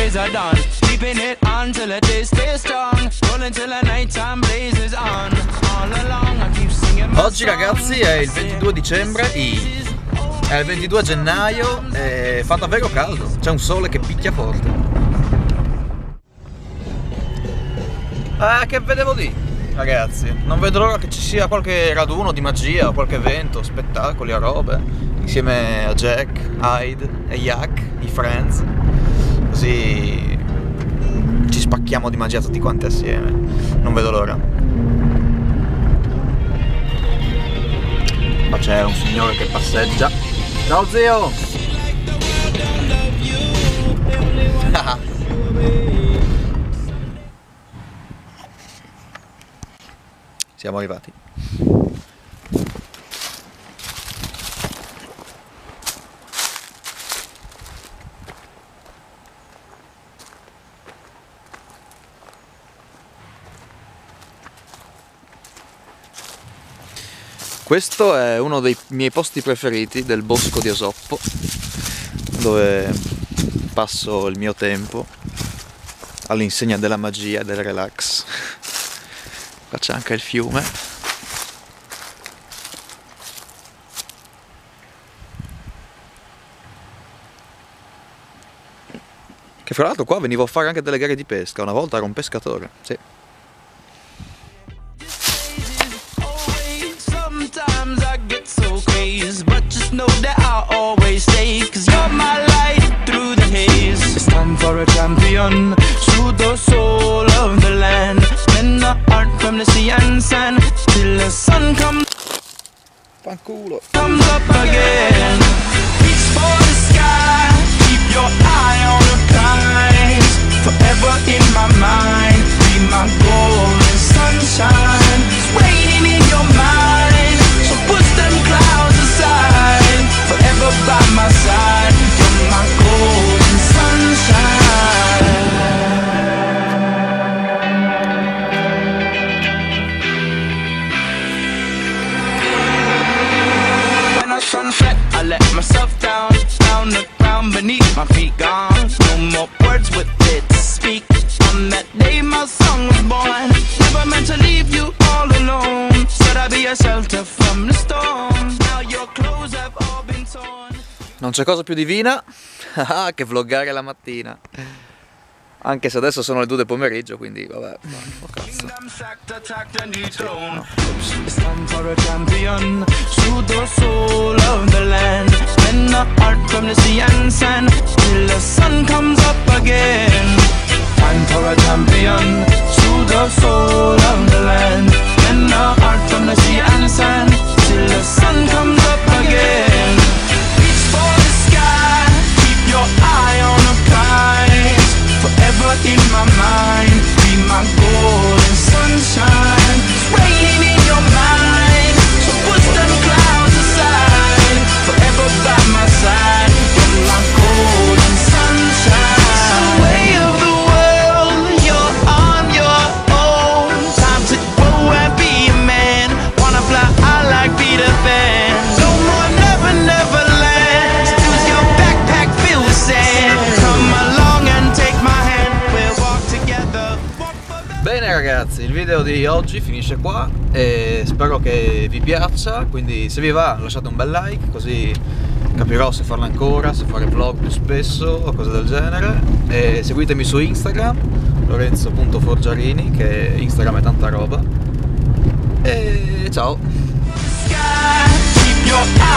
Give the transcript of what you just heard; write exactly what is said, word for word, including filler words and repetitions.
days are done. Keeping it on till the day stays strong. Rolling till the nighttime blazes on. All along I keep singing my Oggi ragazzi è il ventidue dicembre, i... è il ventidue gennaio e fa davvero caldo. C'è un sole che picchia forte. Ah, che vedevo lì, ragazzi? Non vedo l'ora che ci sia qualche raduno di magia, qualche evento, spettacoli a robe, insieme a Jack, Hyde e Jack, i Friends. Così ci spacchiamo di magia tutti quanti assieme. Non vedo l'ora. Ma c'è un signore che passeggia. Ciao zio! Siamo arrivati. Questo è uno dei miei posti preferiti del bosco di Esoppo, dove passo il mio tempo all'insegna della magia e del relax. Qua c'è anche il fiume. Che fra l'altro qua venivo a fare anche delle gare di pesca, una volta ero un pescatore, sì. But just know that I'll always stay, cause you're my light through the haze. It's time for a champion, to the soul of the land. Spend the art from the sea and sand, till the sun comes Fanculo. comes up again. Reach for the sky, keep your eye on the prize. Forever in my mind, be my golden sunshine. It's raining in your mind, so push them clouds aside. Forever by my side, you're my golden sunshine. When I sunset, I let myself down, down the ground beneath my feet gone. No more words with it to speak. On that day my song was born. Never meant to leave you all alone. Said I'd be a shelter from the storm. Now your clothes have all been torn. Non c'è cosa più divina che vloggare la mattina. Anche se adesso sono le due del pomeriggio, quindi vabbè. Oh, cazzo. No. It's time for a champion, to the soul of the land. Spend the art from the sea and sand, till the sun comes up again. Time for a champion, to the soul of the land. Spend the art from the sea and sand, till the sun comes up again. Reach for the sky, keep your eye on the prize. Forever in my mind, be my golden sunshine. It's raining in your mind, so push them clouds aside. Forever by my side, you're my golden sunshine. Way of the world, you're on your own. Time to grow and be a man. Wanna fly high like Peter Pan. No more never, never land. Use your backpack filled with sand. Come along and take my hand. We'll walk together. Bene ragazzi, il video di oggi finisce qua e spero che vi piaccia, quindi se vi va lasciate un bel like, così capirò se farlo ancora, se fare vlog più spesso o cose del genere. E seguitemi su Instagram, lorenzo punto forgiarini, che Instagram è tanta roba. E ciao! Sky, keep your eye